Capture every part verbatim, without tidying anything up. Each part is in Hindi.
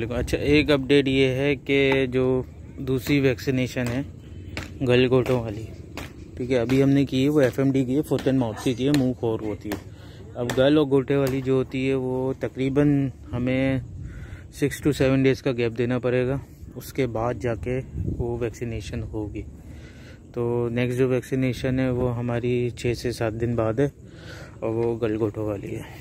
वालेकुम। अच्छा, एक अपडेट ये है कि जो दूसरी वैक्सीनेशन है गलघोटों वाली, ठीक है, अभी हमने की है वो एफ एम डी की है, फुट एंड माउथ की है, मुंह खोर होती है। अब गल और गोटे वाली जो होती है वो तकरीबन हमें सिक्स टू सेवन डेज़ का गैप देना पड़ेगा, उसके बाद जाके वो वैक्सीनेशन होगी। तो नेक्स्ट जो वैक्सीनेशन है वो हमारी छः से सात दिन बाद है और वो गलघोटों वाली है।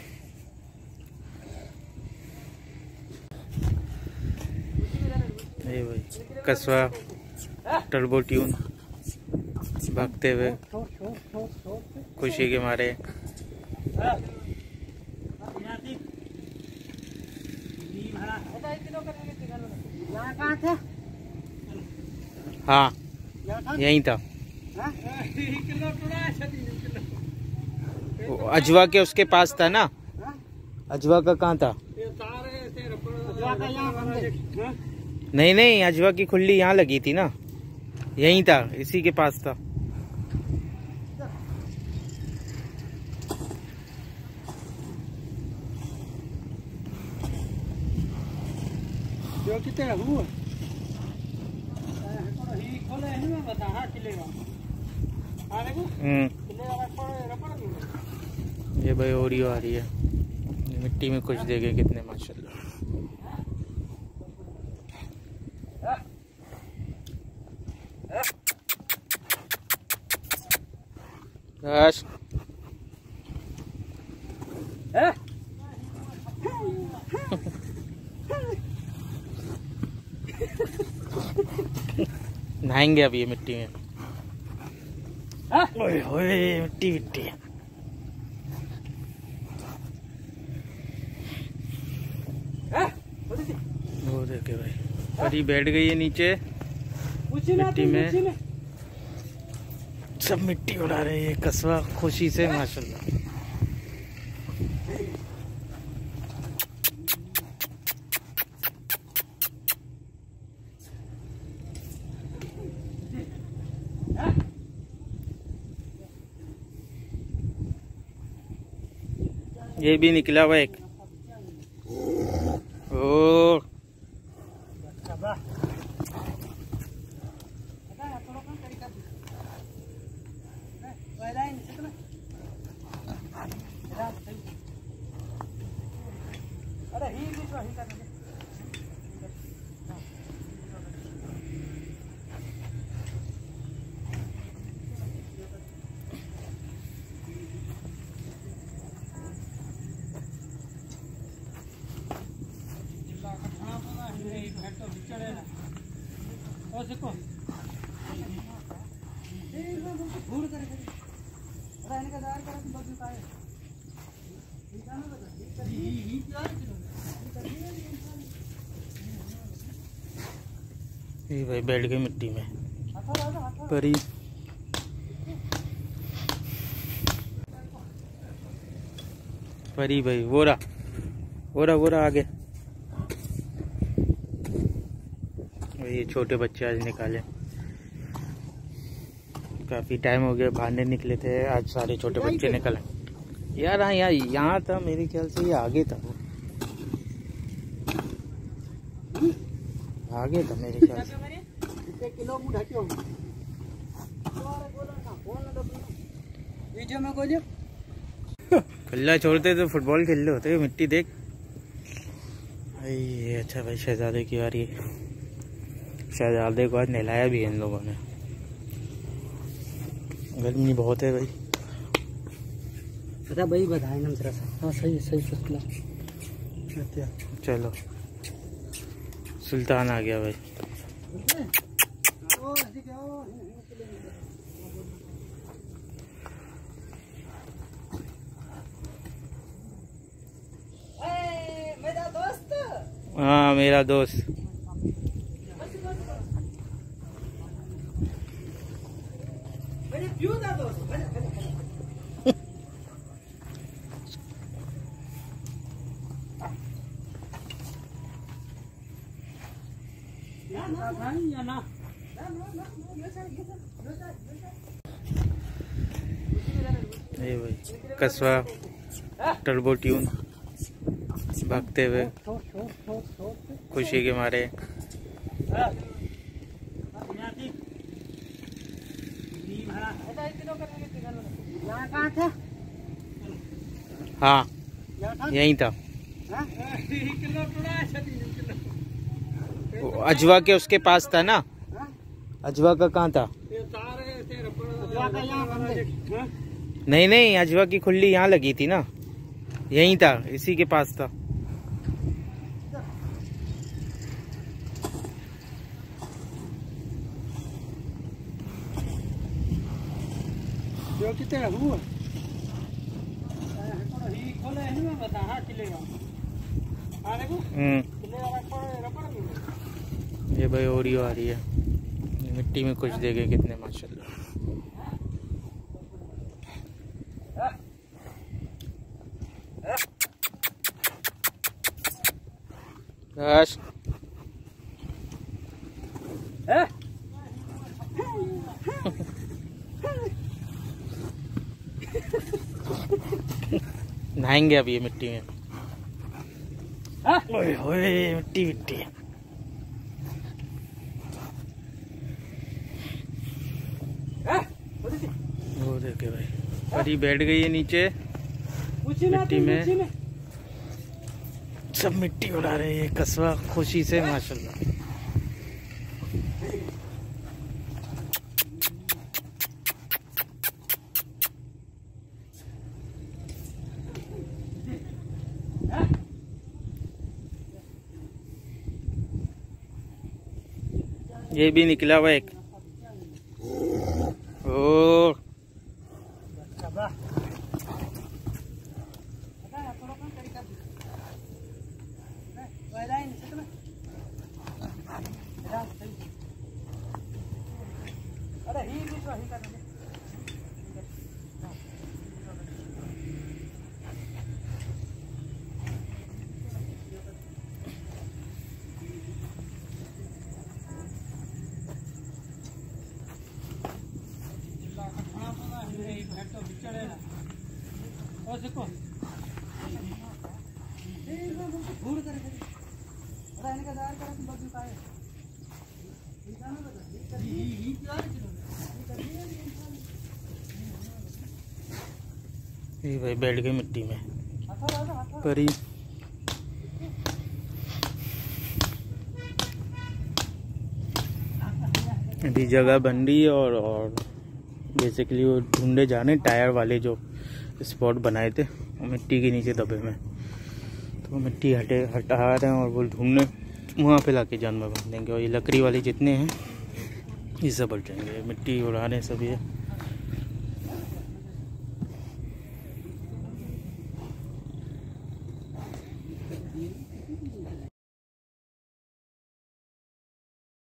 ये भाई कस्बा टर्बो ट्यून भागते हुए खुशी के मारे। हाँ यहीं था, अजवा के उसके पास था ना, अजवा का कहाँ था? नहीं नहीं, अजवा की खुल्ली यहाँ लगी थी ना, यहीं था, इसी के पास था। ये भाई ओरियो आ रही है, मिट्टी में कुछ देखे कितने माशाल्लाह। बस नहाएंगे अब ये मिट्टी में। ओए ओए मिट्टी मिट्टी। वो देखे भाई, परी बैठ गई है नीचे मिट्टी में, सब मिट्टी उड़ा रही है कस्बा खुशी से माशाल्लाह। ये भी निकला हुआ एक। ओ ये भाई बैठ गई मिट्टी में परी। परी भाई वो रहा वो रहा वो रहा आगे। ये छोटे बच्चे आज निकाले, काफी टाइम हो गया बाहर निकले थे, आज सारे छोटे बच्चे निकले यार। हाँ यार यहाँ था, मेरे ख्याल से ये आगे था, वो आगे था मेरे ख्याल से। खुला छोड़ते तो फुटबॉल खेल रहे होते। मिट्टी देख भाई। अच्छा भाई शहजादे की आ रही है, शहजादे को आज नहलाया भी है इन लोगों ने। गर्मी बहुत है भाई। पता भाई बधाई नम जरा सा। हाँ सही सही फसला। चलो सुल्तान आ गया भाई। मेरा दोस्त। हाँ मेरा दोस्त। ये भाई कस्बा टर्बो ट्यून भागते हुए खुशी के मारे। हाँ यही था। अजवा के उसके पास था ना, अजवा का कहाँ था? नहीं नहीं, अजवा की खुल्ली यहाँ लगी थी ना, यही था, इसी के पास था। ये भाई ओरियो आ रही है, मिट्टी में कुछ देखे कितने माशाल्लाह। बस नहाएंगे अब ये मिट्टी में। ओए ओए मिट्टी मिट्टी। वो देखे भाई, परी बैठ गई है नीचे मिट्टी में, सब मिट्टी उड़ा रहे हैं कस्बा खुशी से माशाल्लाह। ये भी निकला हुआ एक। ओ ये भाई बैठ गए मिट्टी में परी। अभी जगह बन रही है और और बेसिकली वो ढूंढे जाने टायर वाले जो स्पॉट बनाए थे मिट्टी के नीचे दबे में, तो मिट्टी हटे हटा रहे हैं और वो ढूंढने वहाँ पे लाके जानवर बांध देंगे। और ये लकड़ी वाले जितने हैं ये सब हट जाएंगे, मिट्टी उड़ा रहे हैं सब ये।